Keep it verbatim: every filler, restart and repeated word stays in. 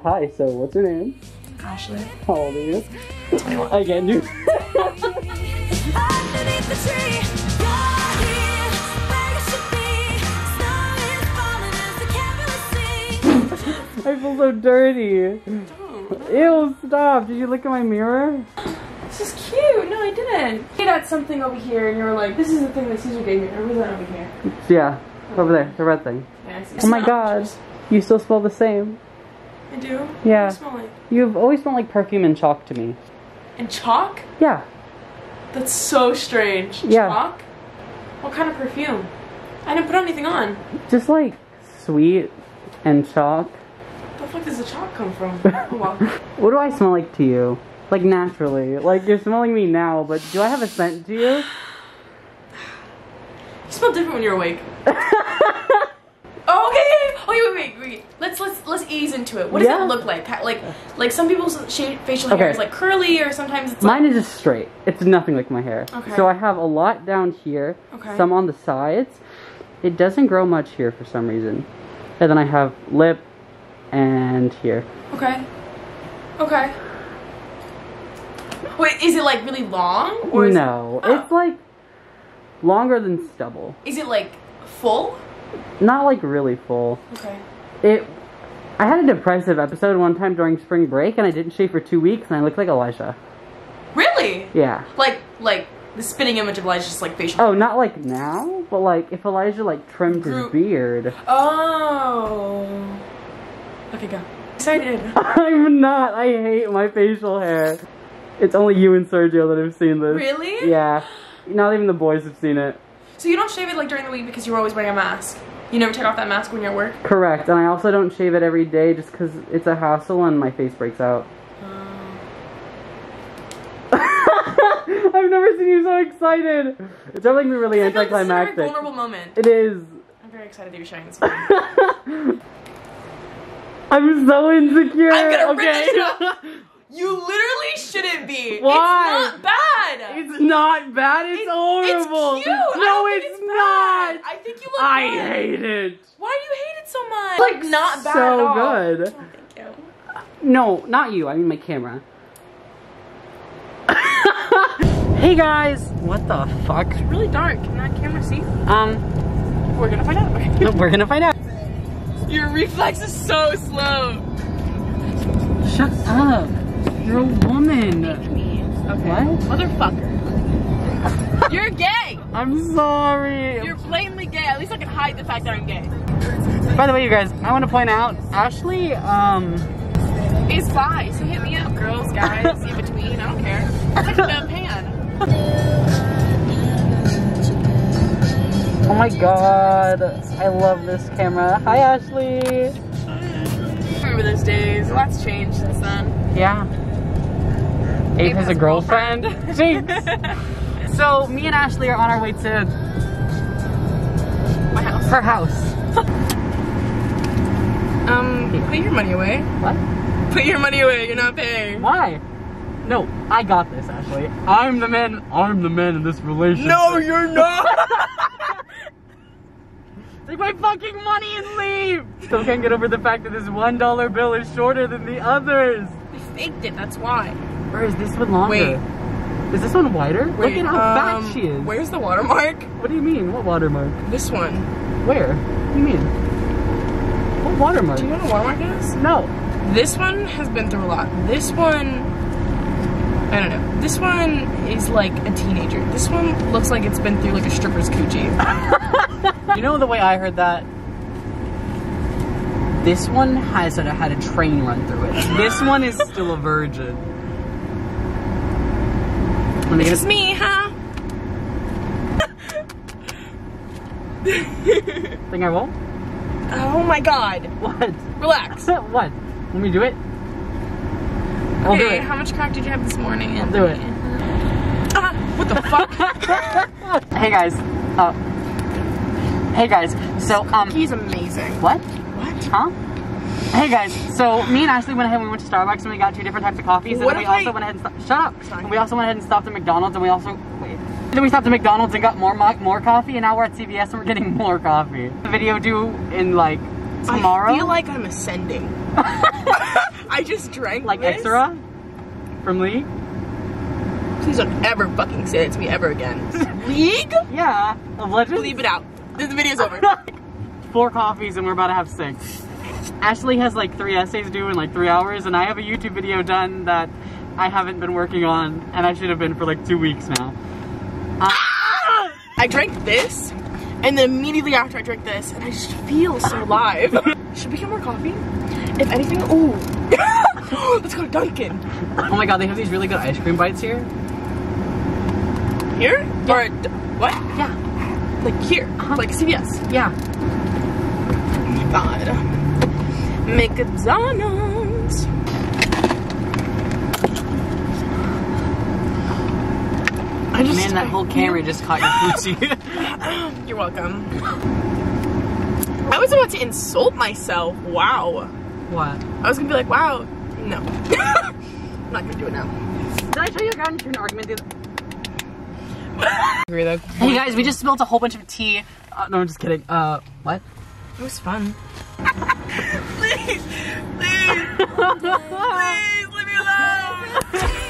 Hi, so what's your name? Ashley. How old are you? twenty-one. I get you. I feel so dirty. Don't. Ew, stop. Did you look at my mirror? This is cute. No, I didn't. You got something over here and you were like, this is the thing that Caesar gave me. Or was that over here? Yeah, over there, the red thing. Yeah, I see. Oh my Smell god, pictures. you still smell the same. I do? Yeah. What do I smell like? You've always smelled like perfume and chalk to me. And chalk? Yeah. That's so strange. Yeah. Chalk? What kind of perfume? I didn't put anything on. Just like sweet and chalk. Where the fuck does the chalk come from? Oh, wow. What do I smell like to you? Like naturally. Like you're smelling me now, but do I have a scent to you? You smell different when you're awake. Oh, okay, okay, wait, wait, wait, wait. Let's let's let's ease into it. What does Yeah. it look like? Like like some people's sh facial hair Okay. is like curly, or sometimes it's Mine like, is just straight. It's nothing like my hair. Okay. So I have a lot down here, Okay. some on the sides. It doesn't grow much here for some reason. And then I have lip and here. Okay. Okay. Wait, is it like really long? Or is No, it, oh. it's like longer than stubble. Is it like full? Not like really full. Okay. It. I had a depressive episode one time during spring break, and I didn't shave for two weeks, and I looked like Elijah. Really? Yeah. Like like the spitting image of Elijah's just like facial. Oh, not like now, but like if Elijah like trimmed his Grew- beard. Oh. Okay, go. Excited. I'm not. I hate my facial hair. It's only you and Sergio that have seen this. Really? Yeah. Not even the boys have seen it. So you don't shave it like during the week because you're always wearing a mask? You never take off that mask when you're at work? Correct. And I also don't shave it every day just because it's a hassle and my face breaks out. Um, I've never seen you so excited. It's definitely really I feel like this is a very anticlimactic. vulnerable moment. It is. I'm very excited that you're sharing this with me. I'm so insecure. I'm gonna rip okay. this up. You literally shouldn't be. Why? It's not bad. It's not bad. It's, It's- horrible. It's cute. I No, don't think it's, it's not. bad. I think you look I good. hate it. Why do you hate it so much? Like, not bad so at all. good. Oh, thank you. No, not you. I mean my camera. Hey guys. What the fuck? It's really dark. Can that camera see? Um, We're gonna find out. Okay. we're gonna find out. Your reflex is so slow. Shut up. You're a woman. Okay. What? Motherfucker. You're gay. I'm sorry. You're blatantly gay. At least I can hide the fact that I'm gay. By the way, you guys, I want to point out, Ashley, um... It's bi, so hit me up, girls, guys, in between. I don't care. It's like a dumb pan. Oh my god. I love this camera. Hi, Ashley. Remember those days? A lot's changed since then. Yeah. Abe has a girlfriend. Jinx. So, me and Ashley are on our way to My house. her house. Um, put your money away. What? Put your money away. You're not paying. Why? No, I got this, Ashley. I'm the man. I'm the man in this relationship. No, you're not. Take my fucking money and leave! Still can't get over the fact that this one dollar bill is shorter than the others. We faked it. That's why. Or is this one longer? Wait. Is this one wider? Wait, Look at how um, fat she is. Where's the watermark? What do you mean? What watermark? This one. Where? What do you mean? What watermark? Do you know what a watermark is? No. This one has been through a lot. This one, I don't know. This one is like a teenager. This one looks like it's been through like a stripper's coochie. You know the way I heard that? This one has had a, had a train run through it. This one is still a virgin. Let me This get is me, huh? Think I won't? Oh my god. What? Relax. What? Let me do it? I'll do Okay, it. how much crack did you have this morning? I'll do it. Ah, what the fuck? Hey guys. Uh, hey guys. So, um. He's amazing. What? What? Huh? Hey guys, so me and Ashley went ahead and we went to Starbucks and we got two different types of coffees. And What then we if also I- went ahead and stopped. Shut up! Sorry. And we also went ahead and stopped at McDonald's and we also. Wait. Then we stopped at McDonald's and got more mo- more coffee and now we're at C V S and we're getting more coffee. The video due in like tomorrow. I feel like I'm ascending. I just drank Like this. extra from League? Please don't ever fucking say that to me ever again. League? Yeah, of Legends. Leave it out. This video's over. Four coffees and we're about to have six. Ashley has like three essays due in like three hours and I have a YouTube video done that I haven't been working on and I should have been for like two weeks now. Uh, I drank this and then immediately after I drank this and I just feel so alive. Should we get more coffee? If anything, ooh. Let's go to Dunkin'. oh my god, they have these really good ice cream bites here. Here? Yeah. Or, what? Yeah. Like here, Uh-huh. like C V S. Yeah. Oh my god. McDonald's. I just, Man, that whole camera just caught your pussy. You're welcome. I was about to insult myself. Wow. What? I was gonna be like, wow. No. I'm not gonna do it now. Did I tell you I got into an argument the other Agree though. Hey guys, we just spilled a whole bunch of tea. Uh, no, I'm just kidding. Uh, what? It was fun. Please, please, please leave me alone.